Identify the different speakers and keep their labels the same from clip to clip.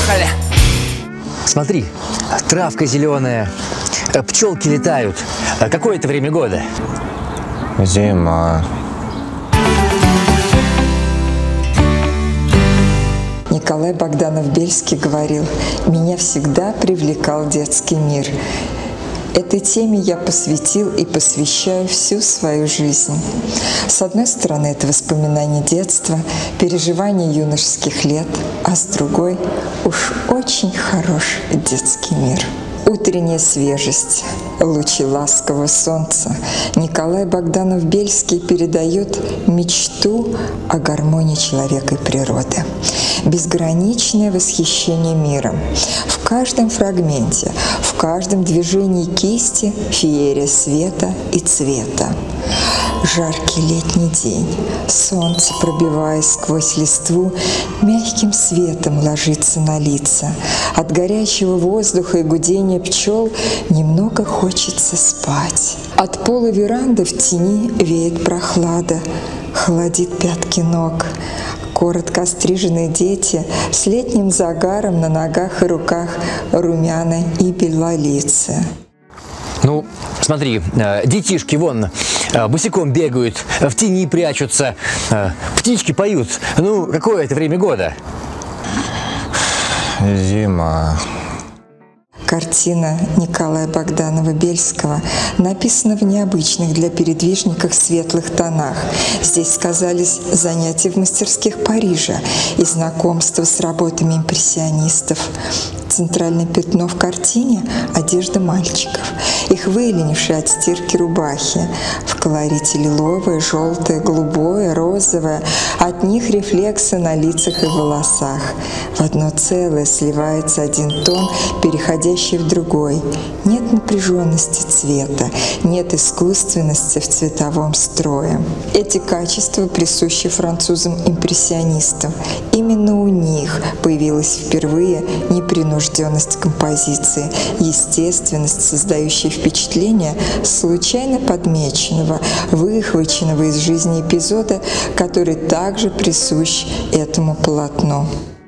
Speaker 1: Поехали!
Speaker 2: Смотри, травка зеленая, пчелки летают. Какое это время года?
Speaker 3: Зима.
Speaker 4: Николай Богданов-Бельский говорил: «Меня всегда привлекал детский мир». Этой теме я посвятил и посвящаю всю свою жизнь. С одной стороны, это воспоминания детства, переживания юношеских лет, а с другой — уж очень хороший детский мир. Утренняя свежесть, лучи ласкового солнца. Николай Богданов-Бельский передает мечту о гармонии человека и природы. Безграничное восхищение миром. В каждом фрагменте, в каждом движении кисти феерия света и цвета. Жаркий летний день, солнце, пробиваясь сквозь листву, мягким светом ложится на лица. От горячего воздуха и гудения пчел немного хочется спать. От пола веранды в тени веет прохлада, холодит пятки ног. Коротко остриженные дети с летним загаром на ногах и руках, румяны и белолицые.
Speaker 2: Ну, смотри, детишки вон босиком бегают, в тени прячутся, птички поют. Ну, какое это время года?
Speaker 3: Зима.
Speaker 4: Картина Николая Богданова-Бельского написана в необычных для передвижников светлых тонах. Здесь сказались занятия в мастерских Парижа и знакомство с работами импрессионистов. Центральное пятно в картине – одежда мальчиков, их выленившие от стирки рубахи. В колорите лиловое, желтое, голубое, розовое, от них рефлексы на лицах и волосах. В одно целое сливается один тон, переходящий в другой. Нет напряженности цвета, нет искусственности в цветовом строе. Эти качества присущи французам-импрессионистам. Именно у них появилась впервые непринужденность композиции, естественность, создающая впечатление случайно подмеченного, выхваченного из жизни эпизода, который также присущ этому полотну.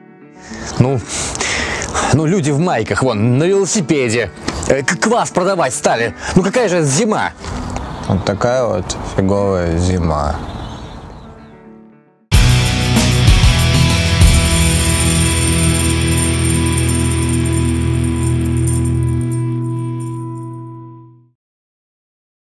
Speaker 2: Ну, люди в майках, вон, на велосипеде, квас продавать стали. Ну, какая же зима?
Speaker 3: Вот такая вот фиговая зима.